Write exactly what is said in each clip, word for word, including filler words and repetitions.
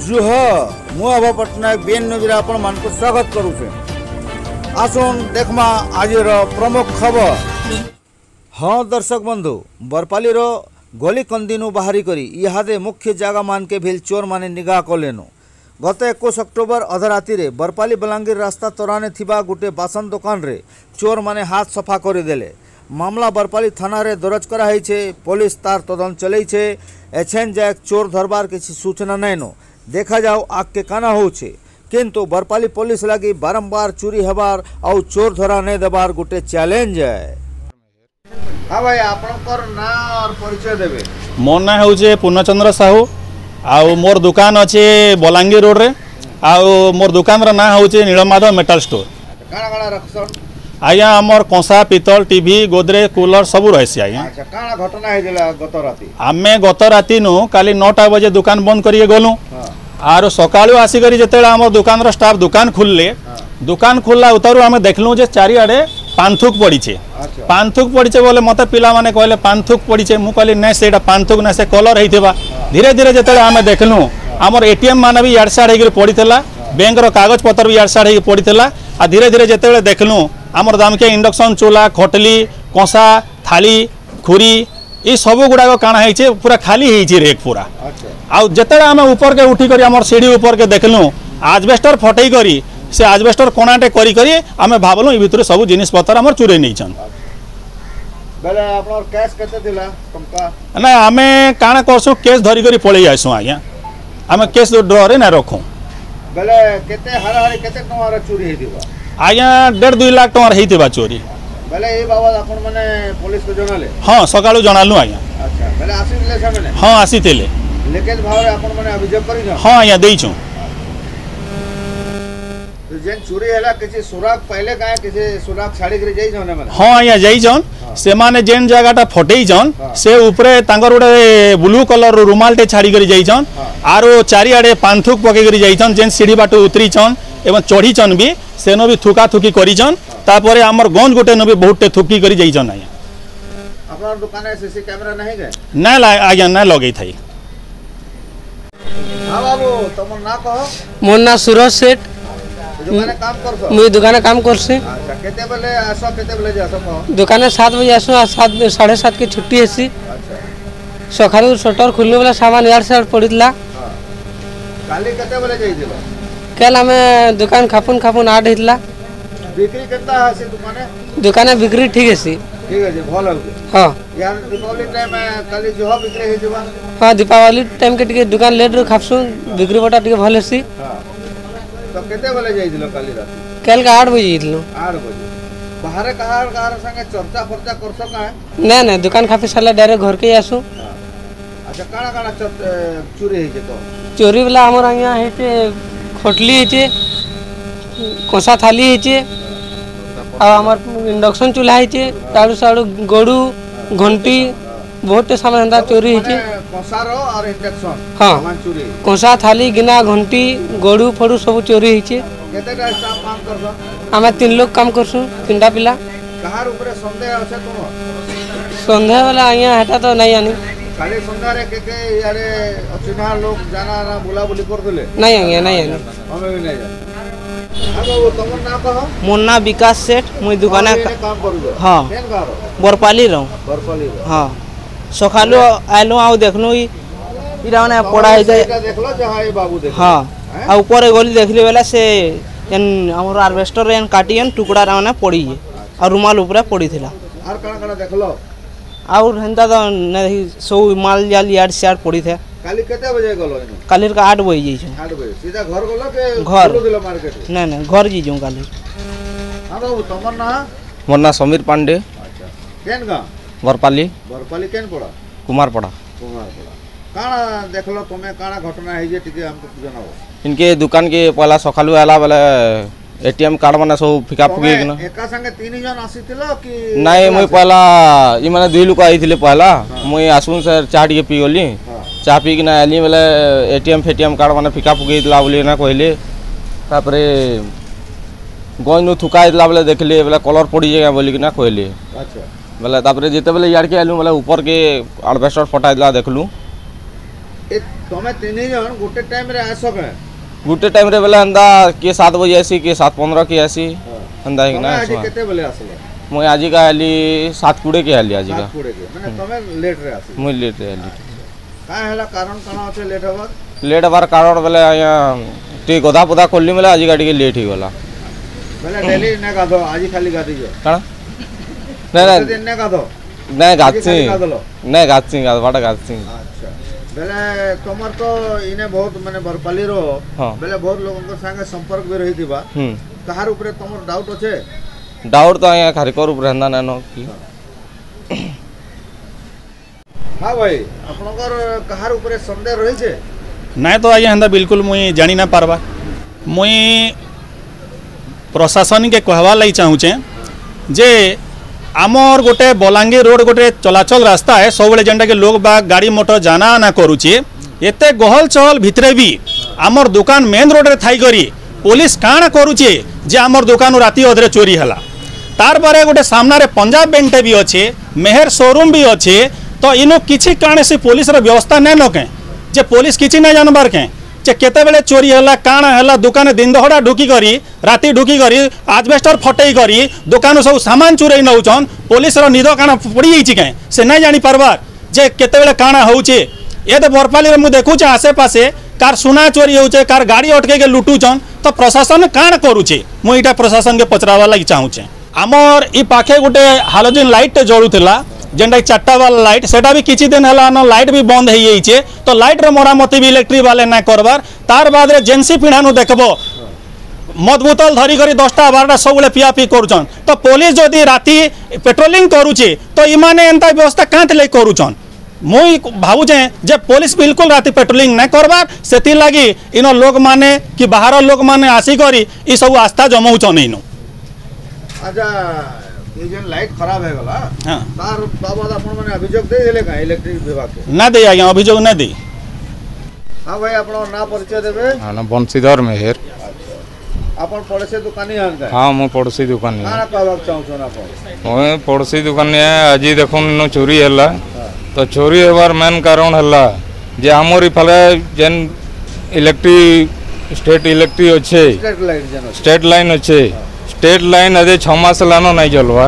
जुह मु अभय Patnaik BN news आपण मान को स्वागत करुचे। आसुन देखमा आज प्रमुख खबर। हाँ दर्शक बंधु, बरपाली रो गली कंदीनु बाहरी करी इहादे मुख्य जगह मान के भेल चोर माने निगाह कलेनु। गत इक्कीस अक्टोबर अधराति रे बरपाली बलांगीर रास्ता तोराने थिबा गुटे बासन दुकान रे चोर माने हाथ सफा कर देले। मामला बरपाली थाना रे दरज करा है। पुलिस तार तदन चलई छे। एछेन जाए चोर धरबार किसी सूचना नैनो। देखा जाओ आग के काना होछे, किंतु बरपाली पुलिस लगी बारंबार चोरी हेबार और चोर धरा नहीं देबार गुटे चैलेंज है। हाँ भाई, आपनकर ना और परिचय देबे। मोर ना होचे पूर्णचंद्र साहू आउ मोर दुकान अच्छे बलांगीर रोड रे। आउ मोर दुकान रा ना होचे नीलमाधव मेटल स्टोर। काना काना रखसन आज्ञा आमर कंसा पितल टीवी गोदरेज कूलर सबू रही। आज्ञा अच्छा, काना घटना है गत राति? आमे गत राति नु काली नौटा बजे दुकान बंद करिए गलु। आरो सकाळु आसी करी जेतेला हमर दुकान रो स्टाफ दुकान खुलले। दुकान खुलला उतारू आमे देखलु जे चारिआडे पानथुक पड़ीछे। पानथुक पड़ीछे बोले मते पिला माने कहले पानथुक पड़ीछे। मु कहली नै सेटा पानथुक नै से कलर हेइथिबा। धीरे धीरे जेतेला आमे देखलु हमर एटीएम माने भी याड साड हेगिर पड़ीथला, बैंक रो कागज पत्र भी याड साड हेगिर पड़ीथला। आ धीरे धीरे जेतेले देखलु आमर दामके इंडक्शन चूल्हा खटली कंसा थाली खुरी ये सब गुड़ाक काଣା है पूरा खाली है रेक पूरा। आउ जेतेले आमे ऊपर के उठी करी हमर सीढ़ी ऊपर के देखलु आजबेस्टर फटई करी से आजबेस्टर कोणाटे करी करी आमे भाबलु ई भितर सब जिनिस पत्र हमर चुरे नै छन। बेले आपनर कैश केते दिला टंका? ना आमे काଣା करसु केस धरी करी पळै आइसु। आज्ञा आमे केस ड्रॉ रे ना रखु। बेले केते हर हर केते टंका चोरी हे दिबा? आज्ञा डेढ़ दुई लाख टंका हेइथिबा चोरी। बेले ए बाबा आपण माने पुलिस को जणाले? हां सकाळु जणालु। आज्ञा अच्छा, बेले आसीले सामने? हां आसीतेले। लेकेज भाव आपण माने अभियोग करी न? हां आज्ञा देइछु। तो जेन चोरी हैला किसी सुराग पहले काहे किसी सुराग छाड़ी करी जाई जने माने? हां आज्ञा जाई जन से माने जेन जगहटा फटेई जन से ऊपरे तांगर उडे ब्लू कलर रुमाल टे छाड़ी करी जाई जन। आरो चारिआडे पानथुक पके करी जाई जन। जेन सीढ़ी बाटो उतरी जन एवं चढ़ी चन भी सेनो भी थुका थुकी करी जन। तापरे हमर गंज गोटे न भी बहुते थुकी करी जाई जन। आज्ञा आपन दुकान में सीसी कैमरा नहीं गए? ना आज्ञा ना लगई थाई। हां बाबू, तुम ना कहो। मोर ना सूरज सेठ। दुकाने काम करछो? मुई दुकाने काम करछे। अच्छा, केते बेले आसो केते बेले जासो कहो? दुकाने सात बजे आसो आ सात साढ़े सात के छुट्टी हेसी। अच्छा, सकाळु शटर खुलने वाला सामान यार साड पड़ितला। हां, काली केते बेले जाई दिलो? कल हमें दुकान खापुन खापुन आठ हितला। बिक्री केता हसी दुकाने? दुकाने बिक्री ठीक हेसी। ठीक है जी, भल होगे। हां, यार दीपावली टाइम में काली जो बिक्री हे जबा? हां, दीपावली टाइम के टिके दुकान लेट रो खापसु बिक्री बटा टिके भल हेसी। हां, तो केते बेले जाई दिलो काली रात? कल का आठ बजे हितलो। आठ बजे बाहर कहार कहार संगे चर्चा फर्चा करसो का है? ना ना, दुकान खापे साला डायरेक्ट घर के आसु। अच्छा, काना काना चोरी हे तो? चोरी वाला हमर आया हेते खटली हेते, कोसा थाली हेते, आ हमर इंडक्शन चूल्हा हेते, ताड़ू साड़ू गड़ू घंटी बहुत सामान हंदा चोरी हेते। कोसारो और इंडक्शन हां सामान चोरी? कोसा थाली गिना घंटी गड़ू फड़ू सब चोरी हेते। केतेटा स्टाफ काम करसो? हमें तीन लोग काम करसु, तीनटा पिला। कहार ऊपर संदेह আছে তোমার? संदेह वाला आया हेता तो नहीं आनी। खाली संदेह रे के के यारे अचिन्हा लोग जाना ना बुला बुली कर देले? नहीं आया, नहीं आनी। हमें भी नहीं जाना। अब वो तुमर ना कहो? मोर ना विकास सेठ। मुई दुकान काम करू। हां, केन गारो? बरपाली रहू। बरपाली? हां, सकाळु आइलो आउ देखनु इरा माने पड़ा है जाय। এটা দেখলো যে হাই বাবু দেখ। हां, आ ऊपर गली देखली वाला से एन हमर हार्वेस्टर एन काटियन टुकड़ा माने पड़ी है और रुमाल ऊपर पड़ी थिला। আর কানা কানা দেখলো? और हेंता तो नहीं सो माल जाल यार साड पड़ी थे। काली केते बजे गलो? कालीर का आठ बजे जाई छ। आठ बजे सीधा घर गलो के घर दिलो मार्केट? ना ना, घर जी जाऊं काली। हां बाबू, तुमर ना? मोर ना समीर पांडे। अच्छा, केन गा? बरपाली बरपाली केन पड़ा? कुमारपड़ा। कुमारपड़ा काना देखलो तुमे काना घटना है जे टिके हमको जनाओ। इनके दुकान के पहला सकालु आला बेले एटीएम कार्ड माने सब फिका फुकी ना एका संगे तीन जन आसीतिलो कि नहीं? मुई पहला ई माने दुई लोक आइथिले पहला। मुई आसुन सर चा टिके पी गली। चा पी किना आली बेले एटीएम फेटीएम कार्ड माने फिका फुकी दिला बोली ना कहले। तापरे गनु थुका दिला बेले देखले बेले कलर पड़ी जाय बोली किना कहले। अच्छा, बेले तापरे जेते बेले यार के आलु बेले ऊपर के एडवेस्टर फटा दिला देखलु। ए तमे तीन जन गोटे टाइम रे आसो के गुटे टाइम रे बेले हंदा के सात बजे आसी के सात पंद्रह के आसी हंदा है ना आज केते बेले आसलो मुई आज का आली सात कुड़े के आली आज का सात कुड़े के माने तमे लेट रे आसी मुई लेट रे आली का हैला कारण कना होचे लेट हवा लेट हबार कारण बेले आया टी गदा पदा खोलली बेले आज गाड़ी के लेट ही गला बेले डेली ने गादो आज खाली गादी जो कणा नहीं नहीं दिन ने गादो नहीं गाची गादलो नहीं गाची गाद बाटा गाची अच्छा बेले तमर तो इने बहुत माने बरपाली रो हां बेले बहुत लोगन के संगे संपर्क भी रही दिबा हम कहार ऊपर तमर डाउट होचे डाउट तो आया खारिकर ऊपर हंदा नानो की हां भाई आपनकर कहार ऊपर संदेह रही छे ନାଇଁ ତ ଆଜ୍ଞା ହେନ୍ତା ବିଲକୁଲ ମୁଇଁ ଜାଣି ନା ପାରବା ମୁଇଁ ପ୍ରଶାସନିକେ କହିବାର୍ ଲାଗି ଚାହୁଁଛେ ଯେ ଆମର ଗୋଟେ ବଲାଙ୍ଗୀର ରୋଡ଼ ଗୋଟେ ଚଲାଚଲ ରାସ୍ତା ଏ ସବୁବେଳେ ଯେନ୍ଟାକି ଲୋକ ବା ଗାଡ଼ି ମୋଟର ଜାନା ଆନା କରୁଛେ ଏତେ ଗହଲ ଚହଲ ଭିତରେ ବି ଆମର ଦୋକାନ ମେନ୍ ରୋଡ଼ରେ ଥାଇକରି ପୋଲିସ କାଣା କରୁଛେ ଯେ ଆମର ଦୋକାନରୁ ରାତି ଅଧରେ ଚୋରି ହେଲା ତାର ପରେ ଗୋଟେ ସାମ୍ନାରେ ପଞ୍ଜାବ ବ୍ୟାଙ୍କଟେ ବି ଅଛେ ମେହେର ସୋରୁମ୍ ବି ଅଛେ ତ ଇନୁ କିଛି କୌଣସି ପୋଲିସର ବ୍ୟବସ୍ଥା ନାଇଁ ନକେ जे पुलिस किसी नहीं जानबार के जे केते बेले चोरी होला काना होला दुकान दिन दहड़ा ढुकी करी राति ढुकी करी आजबेस्टर फटई करी दुकान सब सामान चुरई नौचन पुलिस रो निद काना पड़ी जाइछि के से नहीं जानी पारबार जे केते बेले काना होउचे ए तो बरपाली रे मु देखुचे आसे पासे कार सुना चोरी होउचे कार गाड़ी अटके के लुटुचन तो प्रशासन काना करूचे मु इटा प्रशासन के पचरावा लागि चाहूचे आमर ई पाखे गुटे हालोजन लाइट जळुथिला जेनटा चार्टा वाला लाइट सेटा भी किसी दिन है ना लाइट भी बंद हो जाइए तो लाइट रे मरामती भी इलेक्ट्रिक वाले ना करबार तार बाद रे जेनसी पिढ़ानु देखबो मद बोतल धरी करी दसटा बारटा सब पिया पी करुचन तो पुलिस जदि राति पेट्रोलिंग करुचे तो इमाने एंता व्यवस्था कांत ले करुचन मुई भावुचे जे पुलिस बिल्कुल राति पेट्रोलिंग ना करबार सेति लागि इनो लोग माने कि बाहर लोग माने आसी करी ई सब आस्था जमाउचन इनो अच्छा ये जन लाइट खराब है गला हां तार बाबा अपन माने अभियोग दे देले का इलेक्ट्रिक विभाग के ना दे आज्ञा अभियोग ना दे हां भाई अपन ना परिचय देबे हां ना बंशीधर मेहर अपन पड़ोसी दुकानी हन का हां मो पड़ोसी दुकानी ना कहबाक चाहू छन अपन ओए पड़ोसी दुकानी आज देखुन न चोरी हला तो चोरी हेबार मेन कारण हला जे हमर फले जेन इलेक्ट्रिक स्टेट इलेक्ट्रिक अच्छे स्टेट लाइट जन स्टेट लाइन अच्छे स्टेट लाइन अदे छ मास लानो नहीं चलवार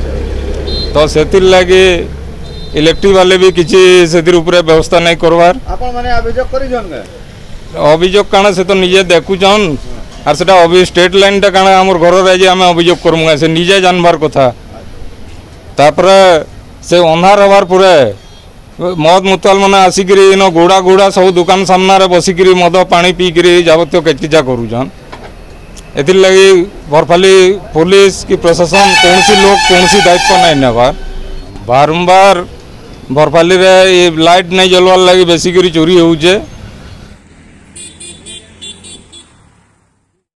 तो सेतिर लागे इलेक्ट्रिक वाले भी किसी सेतिर ऊपर व्यवस्था नहीं करवार अपन माने अभियोग करी जन के अभियोग काना से तो निजे देखु छन आर सेटा अभी स्टेट लाइन टा काना हमर घर रे जे हमें अभियोग करमुगा से निजे जानबार कथा तापर से अंधार हबार पुरे मद मुताल माने आसिकरी नो गोड़ा गोड़ा सब दुकान सामना रे बसिकरी मद पानी पी करी जाबत्य केतिजा करूछन एथिर लगी बरपाली पुलिस की प्रशासन कौन सी लोग कौन सी दायित्व नहीं नेबार बारंबार बरपाली रे ये लाइट नहीं जलवार लगी बेसिकरी चोरी होउचे